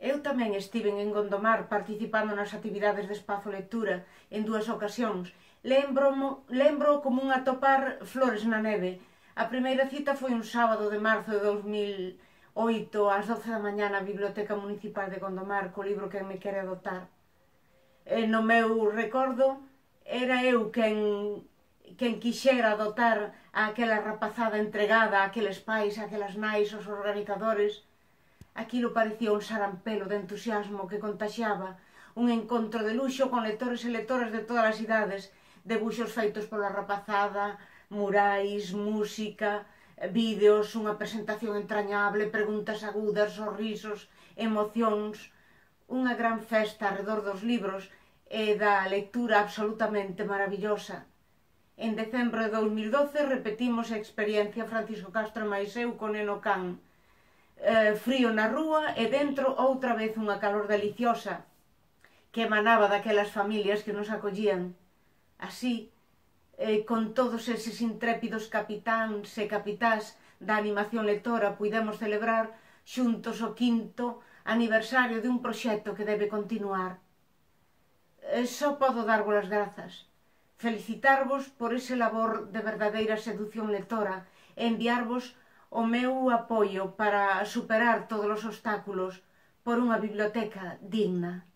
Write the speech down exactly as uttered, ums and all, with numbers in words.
Eu tamén estiven en Gondomar participando nas actividades de Espazo Lectura en dúas ocasións. Lembro, lembro como un atopar flores na neve. A primeira cita foi un sábado de marzo de dous mil e oito ás doce da mañá na Biblioteca Municipal de Gondomar co libro Quen me quere adotar. E no meu recordo era eu quen, quen quixera adotar a aquela rapazada entregada a aqueles pais, a aquelas nais, aos organizadores. Aquilo parecía un sarampelo de entusiasmo que contaxiaba, un encontro de luxo con lectores e lectoras de todas as idades, debuxos feitos pola rapazada, murais, música, vídeos, unha presentación entrañable, preguntas agudas, sorrisos, emocións, unha gran festa arredor dos libros e da lectura absolutamente maravillosa. En decembro de dous mil doce repetimos a experiencia Francisco Castro e máis eu con Neno Can. Eh, frío na rúa e dentro outra vez unha calor deliciosa que emanaba daquelas familias que nos acollían. Así, eh, con todos eses intrépidos capitáns e capitás da animación lectora, puidemos celebrar xuntos o quinto aniversario de un proxecto que debe continuar. Eh, só podo darvos as grazas, felicitarvos por ese labor de verdadeira seducción lectora e enviarvos o meu apoio para superar todos os obstáculos por unha biblioteca digna.